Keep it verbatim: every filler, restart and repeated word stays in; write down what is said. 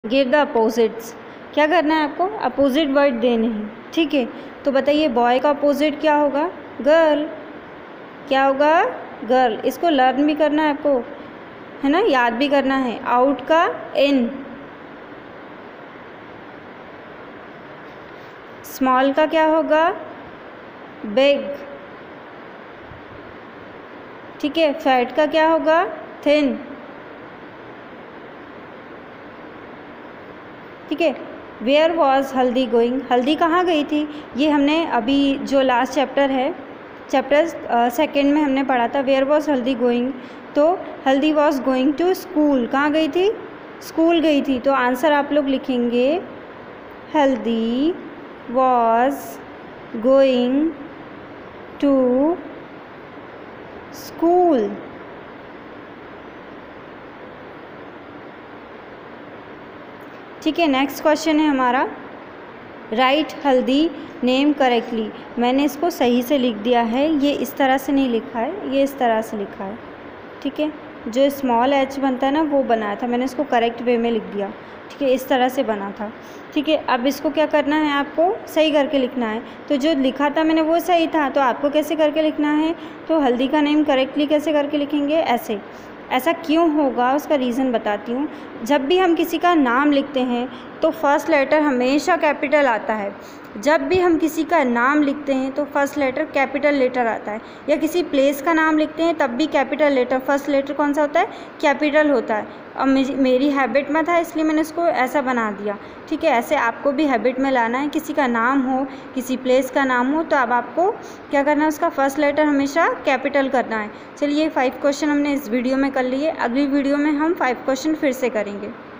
Give the opposites. क्या करना है आपको? अपोजिट वर्ड देने हैं, ठीक है। तो बताइए बॉय का अपोजिट क्या होगा? गर्ल। क्या होगा? गर्ल। इसको लर्न भी करना है आपको, है ना, याद भी करना है। आउट का इन। स्मॉल का क्या होगा? बिग, ठीक है। फैट का क्या होगा? थिन, ठीक है। Where was haldi going? हल्दी कहाँ गई थी? ये हमने अभी जो लास्ट चैप्टर है, चैप्टर सेकंड में हमने पढ़ा था, वेयर वॉज हल्दी गोइंग। तो हल्दी वॉज गोइंग टू स्कूल। कहाँ गई थी? स्कूल गई थी। तो आंसर आप लोग लिखेंगे हल्दी वॉज गोइंग टू स्कूल। ठीक है। नेक्स्ट क्वेश्चन है हमारा, राइट हल्दी नेम करेक्टली। मैंने इसको सही से लिख दिया है, ये इस तरह से नहीं लिखा है, ये इस तरह से लिखा है, ठीक है। जो स्मॉल एच बनता है ना वो बनाया था मैंने, इसको करेक्ट वे में लिख दिया, ठीक है, इस तरह से बना था, ठीक है। अब इसको क्या करना है, आपको सही करके लिखना है। तो जो लिखा था मैंने वो सही था, तो आपको कैसे करके लिखना है? तो हल्दी का नेम करेक्टली कैसे करके लिखेंगे? ऐसे। ऐसा क्यों होगा उसका रीज़न बताती हूँ। जब भी हम किसी का नाम लिखते हैं तो फर्स्ट लेटर हमेशा कैपिटल आता है। जब भी हम किसी का नाम लिखते हैं तो फर्स्ट लेटर कैपिटल लेटर आता है, या किसी प्लेस का नाम लिखते हैं तब भी कैपिटल लेटर, फर्स्ट लेटर कौन सा होता है? कैपिटल होता है। अब मेरी हैबिट में था इसलिए मैंने इसको ऐसा बना दिया, ठीक है। ऐसे आपको भी हैबिट में लाना है। किसी का नाम हो, किसी प्लेस का नाम हो, तो अब आपको क्या करना है, उसका फर्स्ट लेटर हमेशा कैपिटल करना है। चलिए फाइव क्वेश्चन हमने इस वीडियो में कर लिए, अगली वीडियो में हम फाइव क्वेश्चन फिर से करेंगे।